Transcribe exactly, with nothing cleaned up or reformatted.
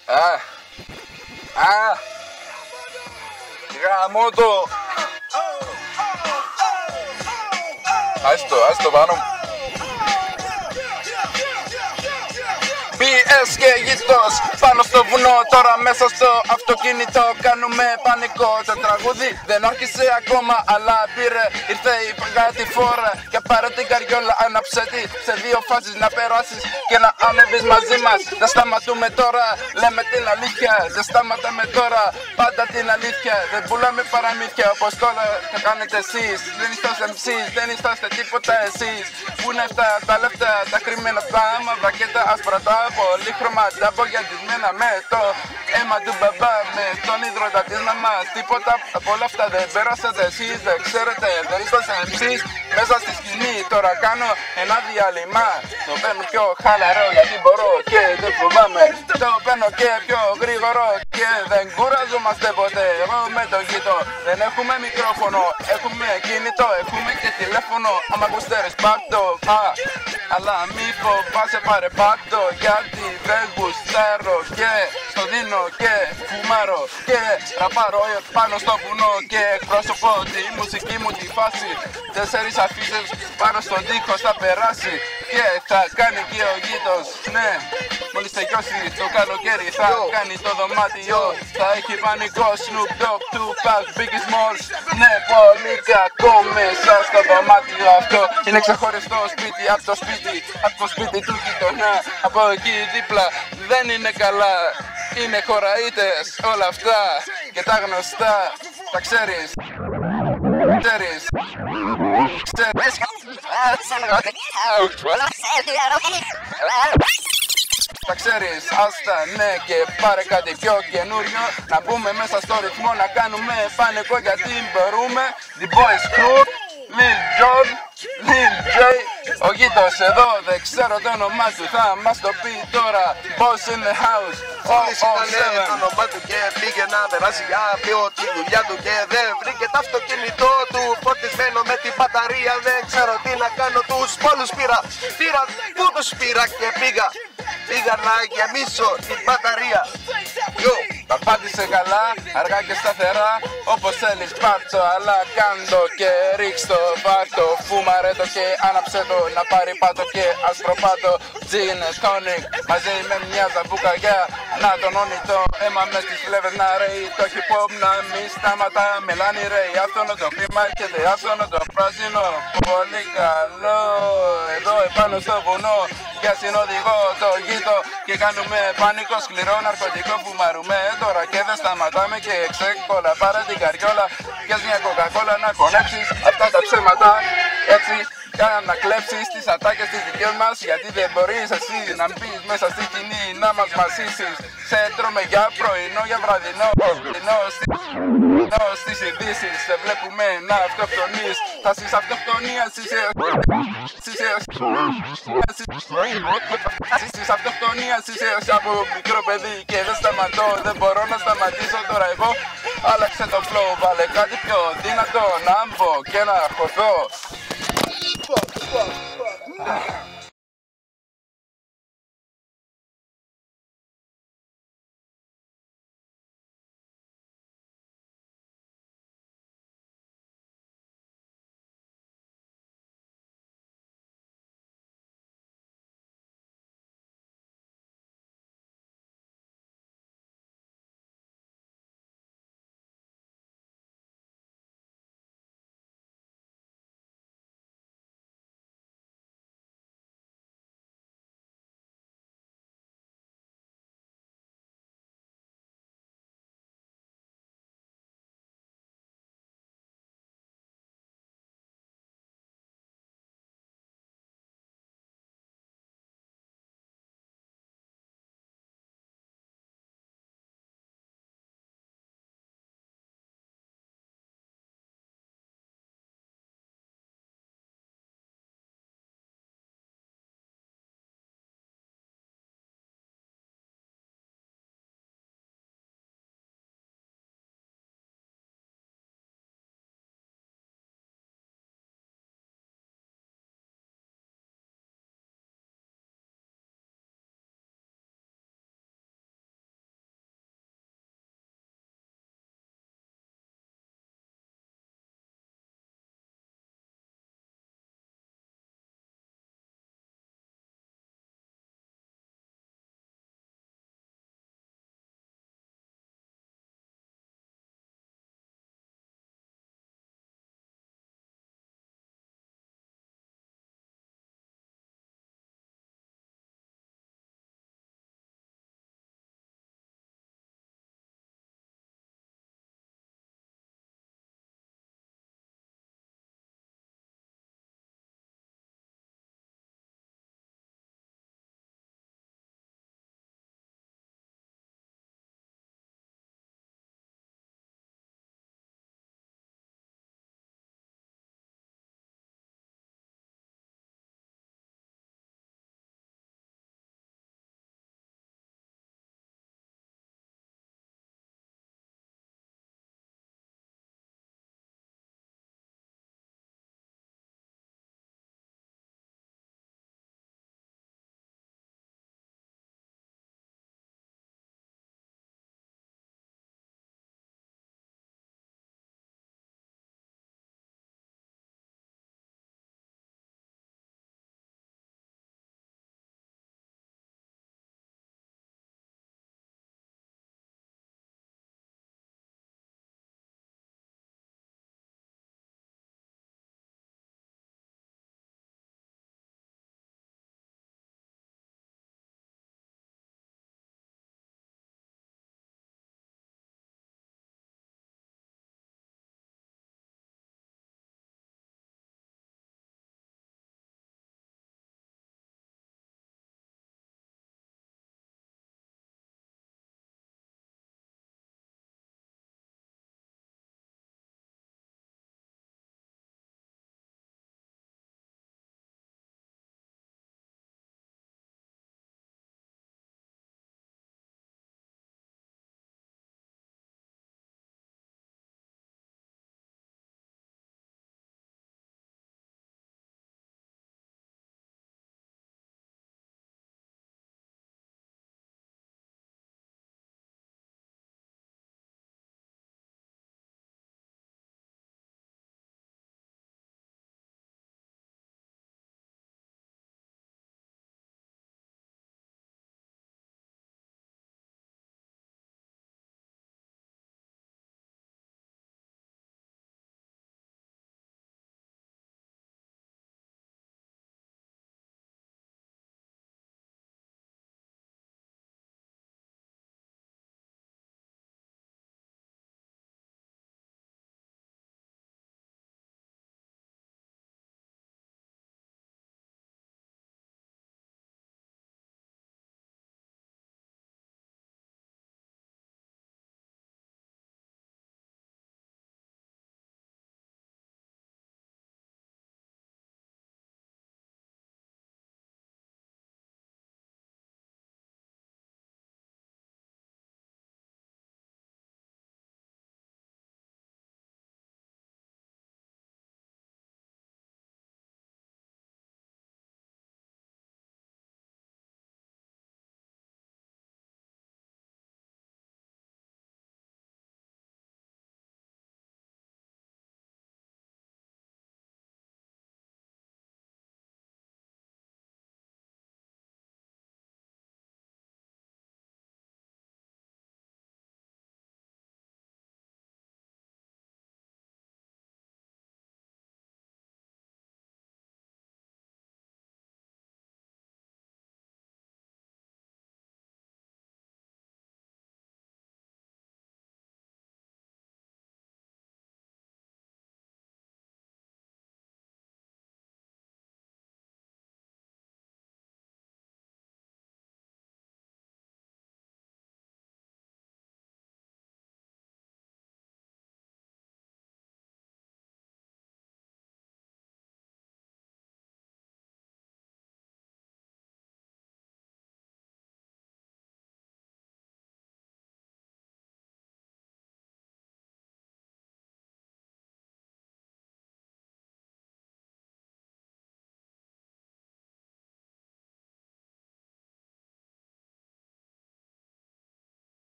Α, α, γαμώ το. Άστο, άστο πάνω μου. μπι ες και γείτος πάνω στο βουνό, τώρα μέσα στο αυτοκίνητο κάνουμε πανικό. Το τραγούδι δεν άρχισε ακόμα, αλλά πήρε, ήρθε η κάτι φόρα. Και πάρε την καριόλα, άναψε τη σε δύο φάσεις να περάσεις και να ανέβεις μαζί μας. Δεν σταματούμε τώρα, λέμε την αλήθεια. Δεν σταματάμε τώρα, πάντα την αλήθεια. Δεν πουλάμε παραμύθια όπως τώρα θα κάνετε εσείς. Δεν είσαστε εμ σις, δεν είσαστε τίποτα εσείς. Πού είναι αυτά τα λεφτά, τα κρυμμένα τα μαύρα και τα άσπρα τα πολύχρωμα, τα απογιατισμένα με το αίμα του μπαμπά, με τον ίδρωτα της μαμάς. Τίποτα από όλα αυτά δεν πέρασατε εσείς, δεν ξέρετε, δεν είσαστε εμ σις. Μέσα στη σκηνή τώρα κάνω ένα διάλειμμα. Το παίρνω πιο χαλαρό γιατί μπορώ και δεν φοβάμαι. Το παίρνω και πιο γρήγορο και δεν κουραζόμαστε ποτέ. Εγώ με το γείτο δεν έχουμε μικρόφωνο, έχουμε κινητό, έχουμε και τηλέφωνο. Άμα γουστέρεις πάρτο, α, αλλά μη φοβάσαι πάρε πάρτο. Γιατί δεν γουστάρω και στο δίνω και φουμάρω και ραπάρω πάνω στο βουνό και εκπρόσωπο τη μουσική μου τη φάση. Τέσσερις αφήσεις πάνω στον τοίχο θα περάσει και θα κάνει και ο γείτος. Ναι, μόλις τελειώσει το καλοκαίρι θα κάνει το δωμάτιο. Θα έχει πανικό Snoop Dogg, Tupac, Biggie Smalls. Ναι, πολύ κακό μέσα στο δωμάτιο αυτό. Είναι ξεχωριστό σπίτι από το σπίτι, από το σπίτι του γειτονιά. Από εκεί δίπλα δεν είναι καλά. Είναι χωραΐτες όλα αυτά και τα γνωστά. Τα ξέρεις. Ξέρεις. Ξέρεις. Τα ξέρεις, άστα, ναι, και πάρε κάτι πιο καινούριο. Να μπούμε μέσα στο ρυθμό, να κάνουμε πανικό γιατί μπορούμε. The Boys Crew, Lil Jon, Lil J. Ο γείτος εδώ δεν ξέρω το όνομά του, θα μας το πει τώρα. Boss in the house. Όλες ήταν το όνομά του και πήγε να περάσει για πιο τη δουλειά του και δεν βρήκε το αυτοκίνητό του φορτισμένο με την μπαταρία. Δεν ξέρω τι να κάνω, τους πόλους πήρα. Πήρα, πού τους πήρα και πήγα. Πήγα να γεμίσω την μπαταρία. Yo. Τα πάτησε καλά, αργά και σταθερά. Όπως θέλεις πάρτο, αλλά κάντο και ρίξτο. Πάρτο, φούμαρε το και άναψε το. Να πάρει πάτο και ασπροπάτο. Gin tonic, μαζί με μια ζαμπουκαγιά. Να τονώνει το αίμα μες στις φλέβες να ρέει. Το hip hop να μη σταματά, μελάνι ρέει. Αυτό το κλίμα έρχεται, αυτό το πράσινο. Πολύ καλό, εδώ επάνω στο βουνό. Για συνοδηγό το γείτο και κάνουμε πανικό σκληρό ναρκωτικό που μαρούμε τώρα και δεν σταματάμε και ξεκόλα. Πάρε την καριόλα και μια κοκακόλα να κονέψεις αυτά τα ψέματα έτσι. Κάνα να κλέψεις τις ατάκες τις δικές μας. Γιατί δεν μπορείς εσύ να μπεις μέσα στη σκηνή να μας μασίσεις. Σε τρώμε για πρωινό, για βραδινό, πρωινό στις ειδήσεις. Σε βλέπουμε να αυτοκτονείς. Θα στις αυτοκτονία στις αυτοκτονία είσαι από μικρό παιδί και δεν σταματώ. Δεν μπορώ να σταματήσω τώρα εγώ. Άλλαξε το flow, βάλε κάτι πιο δυνατό. Να μπω και να χωθώ. Fuck, fuck, fuck.